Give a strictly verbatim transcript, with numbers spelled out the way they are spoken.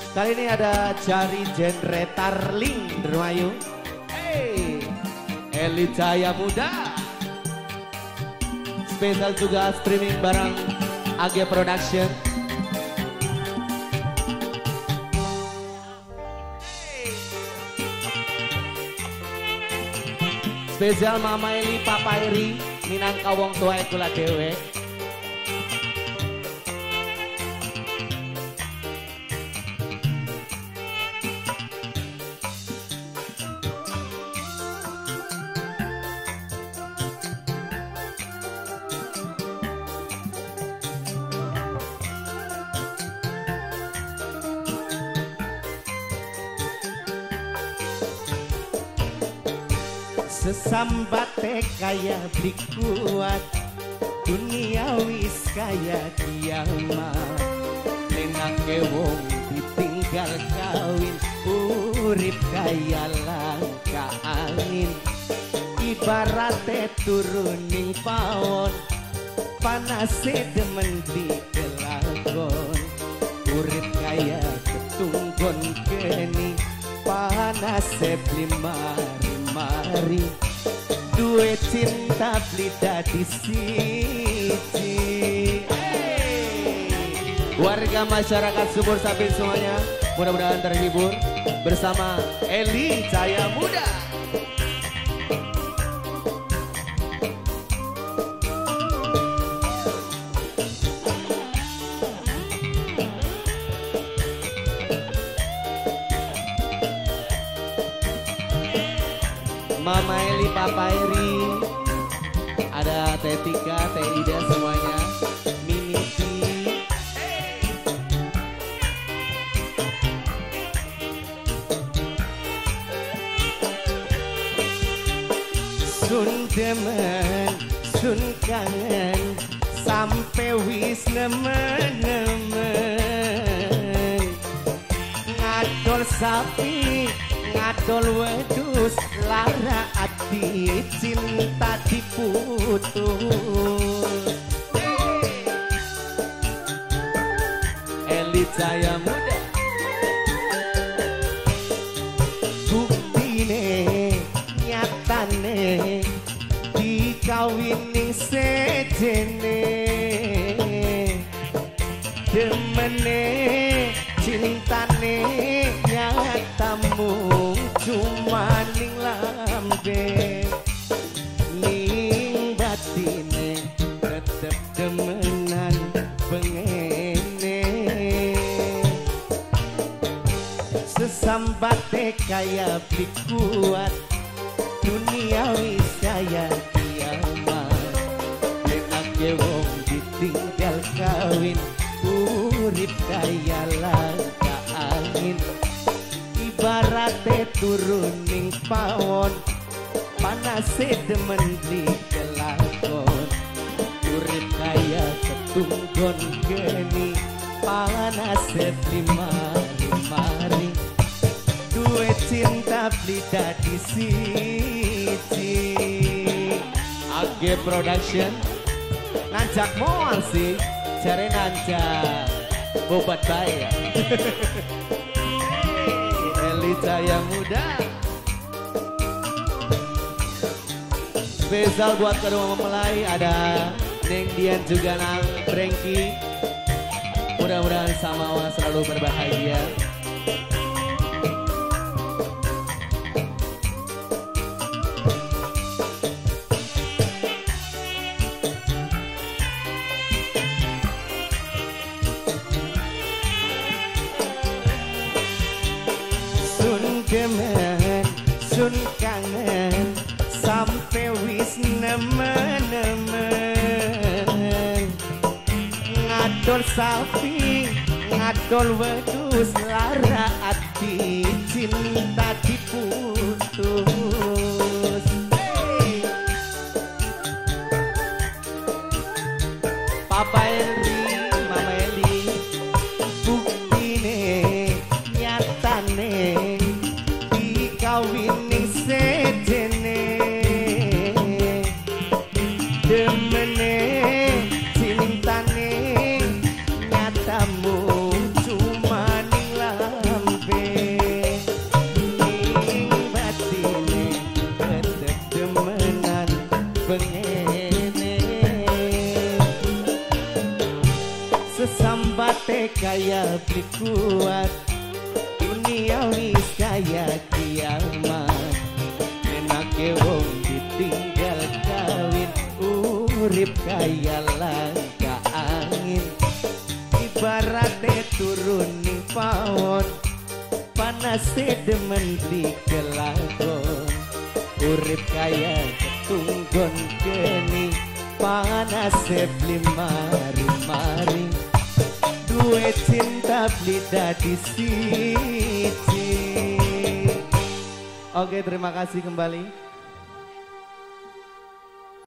Kali ini ada Jari Genre Tarling Dermayu. Hey, Eli Cahaya Muda. Spesial juga streaming bareng A G Production. Hey. Spesial Mama Eli, Papa Eri, minangka wong tua kula dewe. Sesambate kaya beli kuat, dunia wis kaya kiamat. Nenake wong ditinggal kawin, urip kaya langka angin. Ibarate turuning pawon, panase demen di kelakon. Urip kaya ketunggon geni, panase beli mari duwe cinta beli dadi siji. Hey. Warga masyarakat Sumur Sampin semuanya mudah-mudahan terhibur bersama Eli Cahaya Muda. Mama Eli, Papa Eri, ada Teh Tika, Teh Ida semuanya, Mimi T. Sun demen, sun kangen, sampai wis nemen-nemen. Ngadol sapi, ngadol wedus, lara ati cinta diputus. Eli Cahaya Muda. Buktine nyatane dikawini sejene. Demene cintane nyatamu cuma ning lambe, ning batine tetep demenan bengene. Sesambate kaya beli kuat, dunia wis kaya kiamat. Enake wong ditinggal kawin, urip kaya langka angin. Ibarate turuning pawon, panase demen di kelakon. Urip kaya ketunggon geni, panase beli mari-mari. Duwe cinta beli dadi siji. A G Production ngancak moal sih, cari ngancak bobat bae ya. Eli Cahaya Muda. Spesial buat kedua mempelai, ada Neng Dian juga Nang Brengki. Mudah-mudahan sama selalu berbahagia. Demen, sun kangen, sampai wis nemen-nemen. Ngadol sapi, ngadol wedus, lara ati cinta diputus. Hey. Papa Eri, Mama Eli, buktine nyatane kawining sejene. Demene cintane nyatamu cuma ning Sesambate kaya beli kuat, dunia wis kaya kiamat. Enake wong ditinggal kawin, urip kaya langka angin. Ibarate turun ning pawon, panase demen dikelakon. Urip kaya ketunggon geni, panase beli mari-mari. Duwe cinta beli dadi siji. Oke, terima kasih kembali.